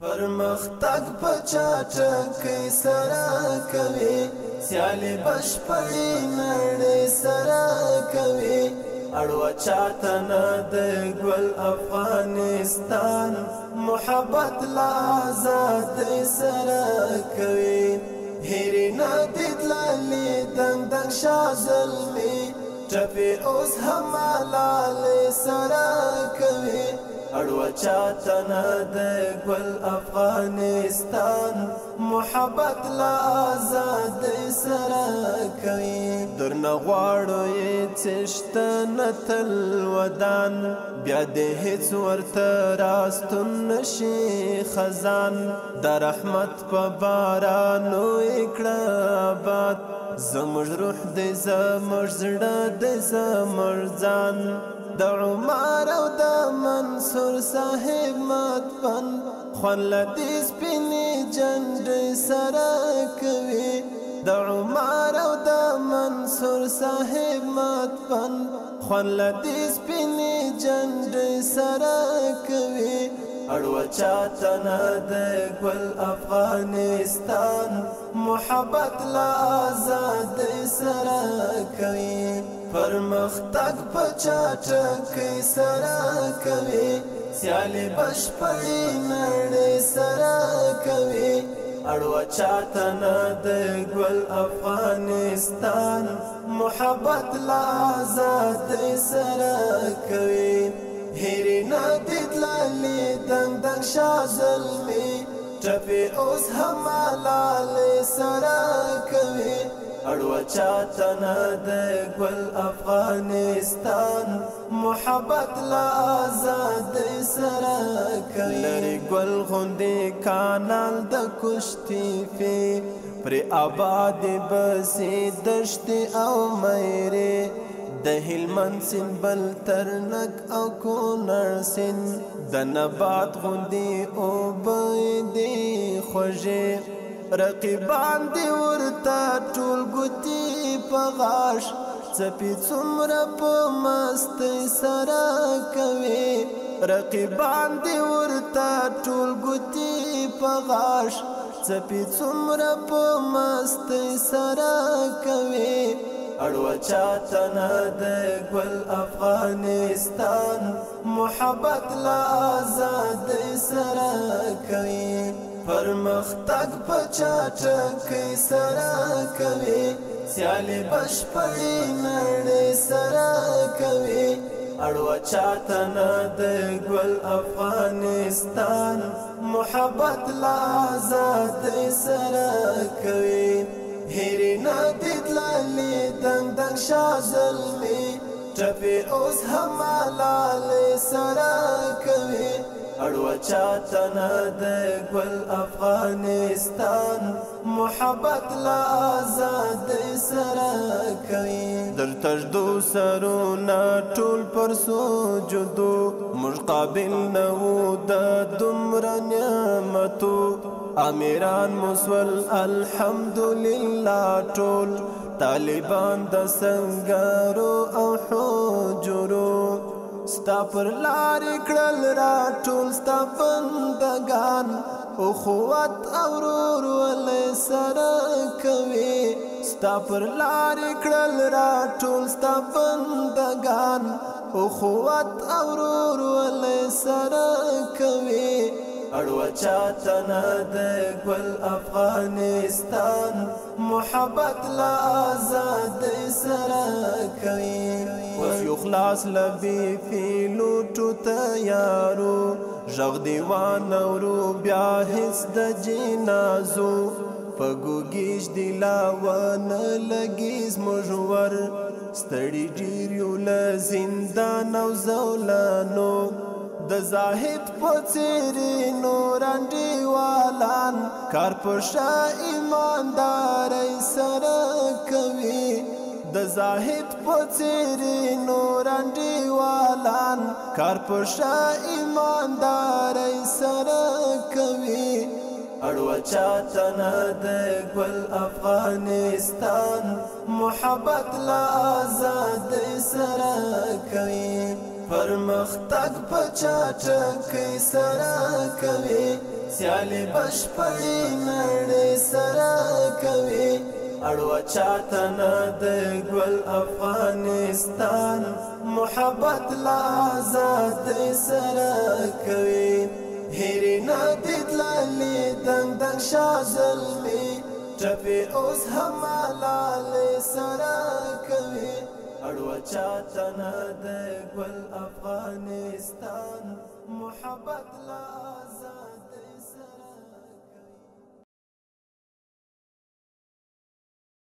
پرمختګ په چټکۍ سره کوي سیالي بشپړې نړۍ سره کوي اړوه چاته نه د ګل افغانستان محبت له آزادۍ سره کوي هیرې نه دي تللې دنګ دنګ شاه زلمي ټپې اوس هم ملالۍ سره کوي اړوه چاته نه د ګل افغانستان محبت له آزادۍ سره کوي درنه غواړو یې څښته نه تل ودان بیا دې هېڅ ورته راستون نشي خزان د رحمت په بارانو یې کړه آباد زموږ روح دی زموږ زړه دی زموږ ځان د عمر او د منصور صاحب مدفن خوند له دې سپینې جنډۍ سره کوي د عمر او د منصور صاحب مدفن خوند له دې سپینې جنډۍ سره کوي اړوه چاته نه د ګل افغانستان محبت له آزادۍ سره کوي پرمختګ په چټکۍ سره کوي سیالي بشپړې نړۍ سره کوي اړوه چاته نه د ګل افغانستان محبت له آزادۍ سره کوي هیرې نه دي تللې دنګ دنګ شاه زلمي ټپې اوس هم ملالۍ سره کوي اړوه چاته نه د ګل افغانستان محبت له آزادۍ سره کوي لري ګل غوندې کانال د کشتي فی پرې آبادې بسې دشتې او میرې د هلمند سیند بل ترنک او کونړ سیند د نبات غوندې اوبه دې خوږې رقیبان دې ورته ټول ګوتې په غاښ څپې څومره په مستۍ سره کوي رقیبان دې ورته ټول ګوتې په غاښ څپې څومره په مستۍ سره کوي اړوه چاته نه د ګل افغانستان محبت له آزادۍ سره کوي پرمختګ په چټکۍ سره کوي سیالي بشپړې نړۍ سره کوي اړوه چاته نه د ګل افغانستان محبت له آزادۍ سره کوي هیرې نه دي تللې دنګ دنګ شاه زلمي ټپې اوس هم ملالۍ سره کوي اړوه چاته نه د ګل افغانستان محبت له آزادۍ سره کوي در تجدو سرونه ټول پر سجدو موږ قابل نه وو د دومره نعمتو امیران مسول الحمدلله ټول طالبان د سنګرو او حجرو ستا پر لارې کړل را ټول ستا بندګان اخوت او ورورولۍ سره کوي ستا پر لارې کړل را ټول ستا بندګان اخوت او ورورولۍ سره کوي اړوه چاته نه د ګل افغانستان محبت له آزادۍ سره کوي اوس یو خلاص لبي فیلوټو تیارو غږ دې وانورو بیا هېڅ د جنازو په ګوګیش دې لا ونه لګي زموږ ور ستړي ډېر یو له زندان او زولانو د زاهد په څېرې نور انډیوالان کار په شا ایماندارۍ سره کوي د زاهد په څېرې نور انډیوالان کار په شا ایماندارۍ سره کوي اړوه چاته نه د ګل افغانستان محبت له آزادۍ سره کوي پرمختګ په چټکۍ سره کوي سیالي بشپړې نړۍ سره کوي اړوه چاته نه د ګل افغانستان محبت لا آزادۍ سره کوي هیرې نه دي تللې دنګ دنګ شاه زلمي ټپې اوس هم ملالۍ سره کوي اړوه چاته نه د ګل افغانستان محبت لا آزاد